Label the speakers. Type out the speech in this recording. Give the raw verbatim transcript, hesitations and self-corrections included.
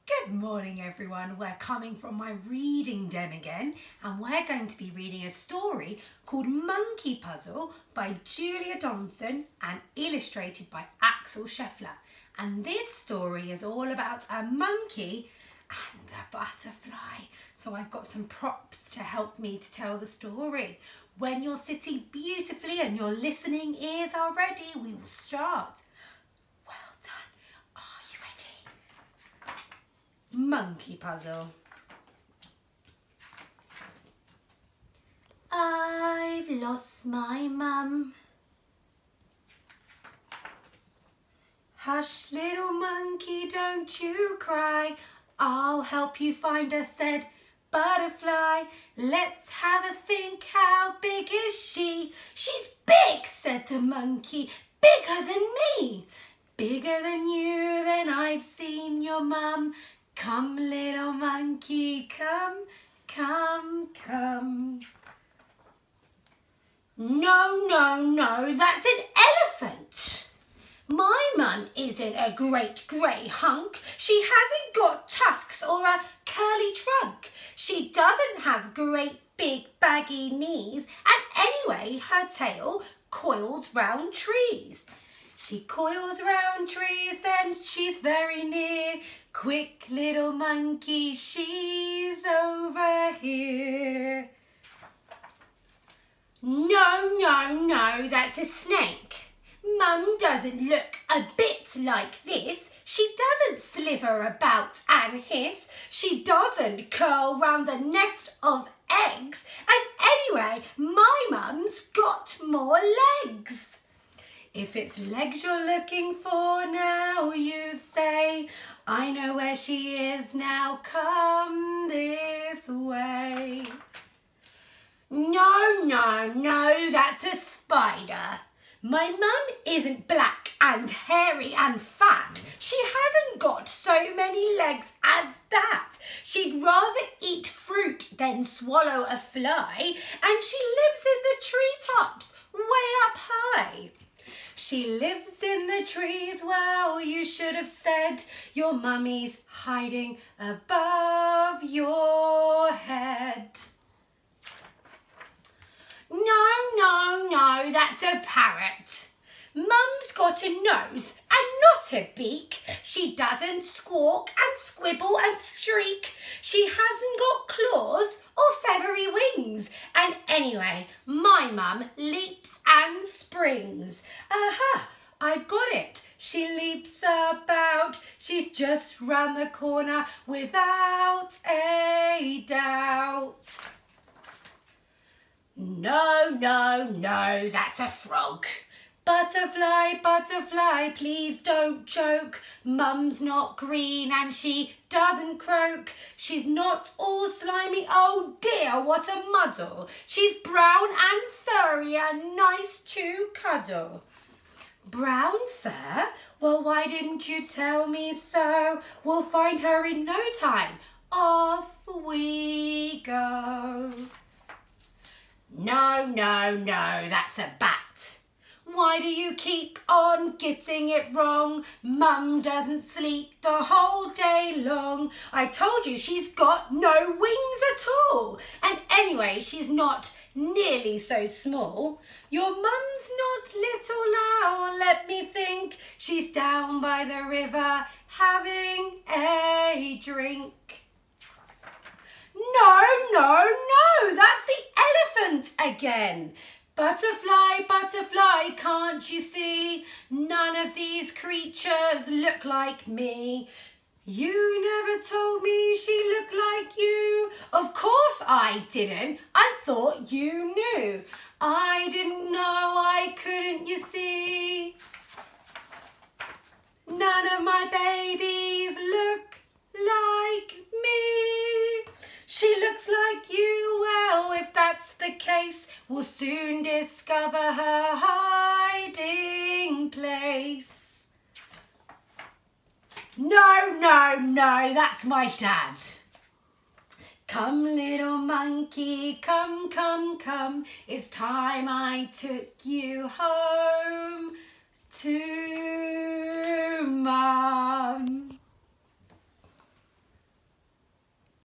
Speaker 1: Good morning everyone, we're coming from my reading den again and we're going to be reading a story called Monkey Puzzle by Julia Donaldson and illustrated by Axel Scheffler. And this story is all about a monkey and a butterfly. So I've got some props to help me to tell the story. When you're sitting beautifully and your listening ears are ready, we will start. Monkey Puzzle. I've lost my mum. Hush, little monkey, don't you cry. I'll help you find her, said Butterfly. Let's have a think, how big is she? She's big, said the monkey, bigger than me. Bigger than you, then I've seen your mum. Come, little monkey, come, come, come. No, no, no, that's an elephant. My mum isn't a great grey hunk. She hasn't got tusks or a curly trunk. She doesn't have great big baggy knees, and anyway, her tail coils round trees. She coils round trees, then she's very near. Quick, little monkey, she's over here. No, no, no, that's a snake. Mum doesn't look a bit like this. She doesn't slither about and hiss. She doesn't curl round a nest of eggs. And anyway, my mum's got more legs. If it's legs you're looking for now, you say, I know where she is now, come this way. No, no, no, that's a spider. My mum isn't black and hairy and fat. She hasn't got so many legs as that. She'd rather eat fruit than swallow a fly, and she lives in the treetops way up high. She lives in the trees, well, you should have said your mummy's hiding above your head. No, no, no, that's a parrot. Mum's got a nose and not a beak. She doesn't squawk and squibble and streak. She hasn't got claws or feathery wings. And anyway, my mum leaps and springs. Aha, I've got it. She leaps about. She's just round the corner without a doubt. No, no, no, that's a frog. Butterfly, butterfly, please don't choke. Mum's not green and she doesn't croak. She's not all slimy, oh dear, what a muddle. She's brown and furry and nice to cuddle. Brown fur? Well, why didn't you tell me so? We'll find her in no time. Off we go. No, no, no, that's a bat. Why do you keep on getting it wrong? Mum doesn't sleep the whole day long. I told you she's got no wings at all. And anyway, she's not nearly so small. Your mum's not little now, let me think. She's down by the river having a drink. No, no, no, that's the elephant again. Butterfly, butterfly, can't you see? None of these creatures look like me. You never told me she looked like you. Of course I didn't. I thought you knew. I didn't know, I couldn't, you see. None of my babies look like me. She looks like you, well, if that's the case, we'll soon discover her hiding place. No, no, no, that's my dad. Come, little monkey, come, come, come. It's time I took you home to Mum.